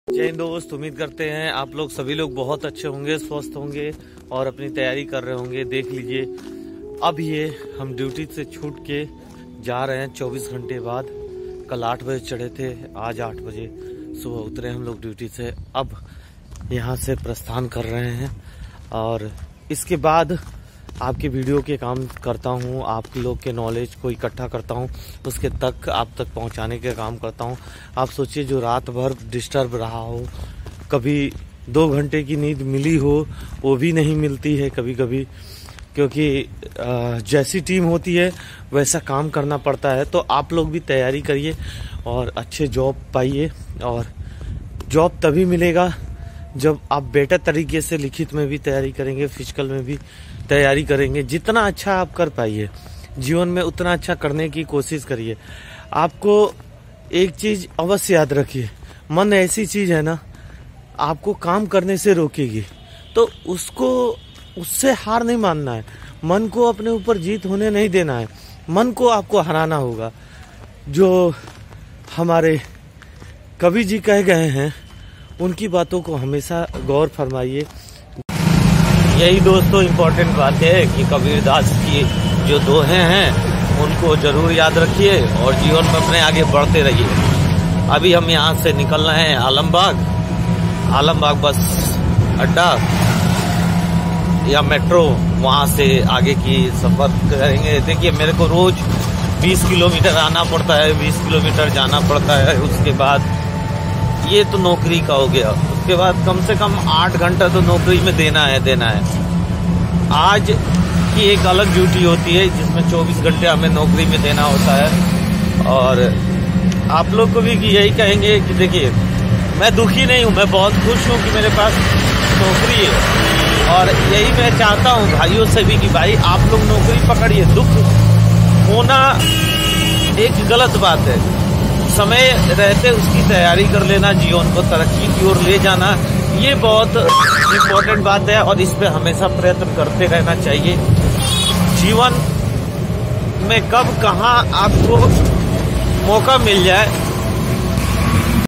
जय हिंद दोस्त, उम्मीद करते हैं आप लोग सभी लोग बहुत अच्छे होंगे, स्वस्थ होंगे और अपनी तैयारी कर रहे होंगे। देख लीजिए, अब ये हम ड्यूटी से छूट के जा रहे हैं 24 घंटे बाद। कल 8 बजे चढ़े थे, आज 8 बजे सुबह उतरे हम लोग ड्यूटी से। अब यहाँ से प्रस्थान कर रहे हैं और इसके बाद आपके वीडियो के काम करता हूँ, आप लोग के नॉलेज को इकट्ठा करता हूँ, उसके तक आप तक पहुँचाने के काम करता हूँ। आप सोचिए, जो रात भर डिस्टर्ब रहा हो, कभी 2 घंटे की नींद मिली हो वो भी नहीं मिलती है कभी कभी, क्योंकि जैसी टीम होती है वैसा काम करना पड़ता है। तो आप लोग भी तैयारी करिए और अच्छे जॉब पाइए। और जॉब तभी मिलेगा जब आप बेटर तरीके से लिखित में भी तैयारी करेंगे, फिजिकल में भी तैयारी करेंगे। जितना अच्छा आप कर पाइए जीवन में उतना अच्छा करने की कोशिश करिए। आपको एक चीज अवश्य याद रखिए, मन ऐसी चीज है ना, आपको काम करने से रोकेगी, तो उससे हार नहीं मानना है। मन को अपने ऊपर जीत होने नहीं देना है, मन को आपको हराना होगा। जो हमारे कवि जी कह गए हैं उनकी बातों को हमेशा गौर फरमाइए। यही दोस्तों इम्पोर्टेंट बात है कि कबीरदास की जो दोहे हैं उनको जरूर याद रखिए और जीवन में अपने आगे बढ़ते रहिए। अभी हम यहाँ से निकल रहे हैं आलमबाग बस अड्डा या मेट्रो, वहाँ से आगे की सफर करेंगे। देखिए, मेरे को रोज 20 किलोमीटर आना पड़ता है, 20 किलोमीटर जाना पड़ता है। उसके बाद ये तो नौकरी का हो गया, उसके बाद कम से कम 8 घंटा तो नौकरी में देना है। आज की एक अलग ड्यूटी होती है जिसमें 24 घंटे हमें नौकरी में देना होता है। और आप लोग को भी यही कहेंगे कि देखिए, मैं दुखी नहीं हूँ, मैं बहुत खुश हूँ कि मेरे पास नौकरी है। और यही मैं चाहता हूँ भाइयों से भी कि भाई आप लोग नौकरी पकड़िए। दुख होना एक गलत बात है, समय रहते उसकी तैयारी कर लेना, जीवन को तरक्की की ओर ले जाना, ये बहुत इम्पोर्टेंट बात है और इस पे हमेशा प्रयत्न करते रहना चाहिए। जीवन में कब कहाँ आपको मौका मिल जाए